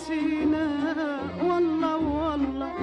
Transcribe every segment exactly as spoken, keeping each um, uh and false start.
نسينا والله والله.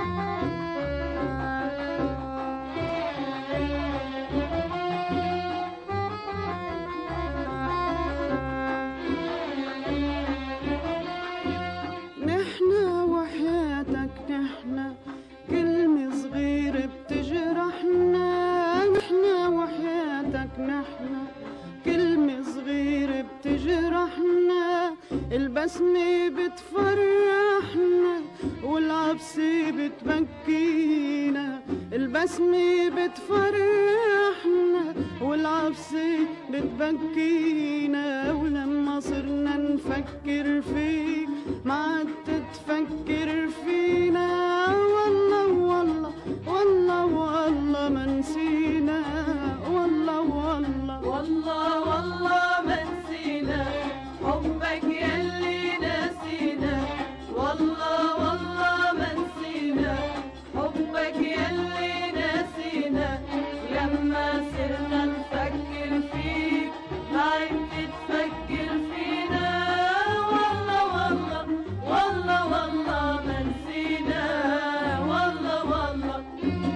نحنا وحياتك نحنا كلمة صغيرة بتجرحنا، نحنا وحياتك نحنا كلمة صغيرة بتجرحنا، البسمة بتفرحنا والعبسة بتبكينا، البسمة بتفرحنا والعبسة بتبكينا، ولما صرنا نفكر فيك ما عدت تفكر فينا، والله والله والله والله ما نسينا، والله والله والله والله ما نسينا حبك يلي ناسينا، والله والله ما نسينا حبك يلي ناسينا، لما صرنا نفكر فيك ما عدت تفكر فينا، والله والله والله والله ما نسينا، والله والله.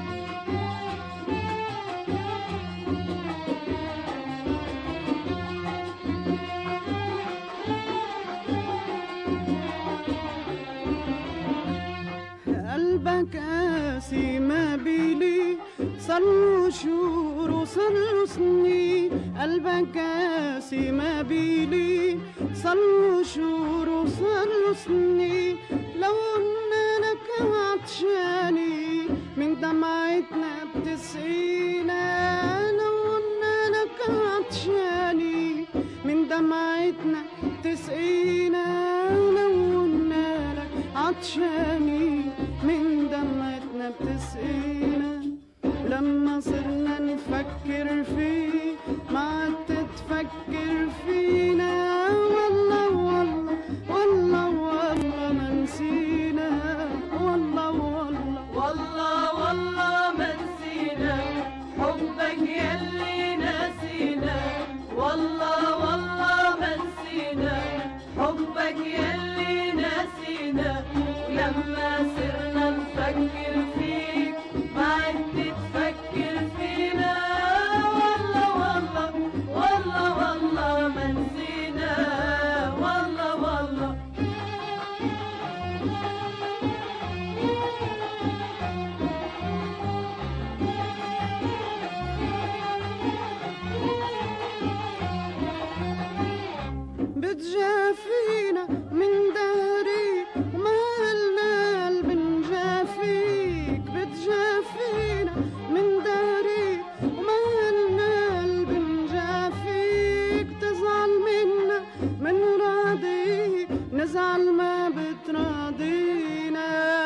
قلبك قاسي ما بيلي صارله شهور وصارله سنين، قلبك قاسي ما بيلي صارله شهور وصارله سنين، لو قلنا لك عطشاني من دمعتنا بتسقينا، لو قلنا لك عطشاني من دمعتنا بتسقينا، لو قلنا لك عطشاني من دمعتنا بتسقينا، لما صرنا نفكر فيه ما عدت تفكر فينا، والله والله والله والله ما نسينا، والله والله والله والله ما نسينا حبك يلي ناسينا، والله والله ما نسينا حبك يلي ناسينا، ولما صرنا نفكر فيك ما عدت تفكر فينا، والله والله والله والله ما نسينا، والله والله. بتجافينا من دهري وما قلنا بنجافيك، بتجافينا من دهري وما قلنا بنجافيك، تزعل منا من راضيك نزعل ما بتراضينا،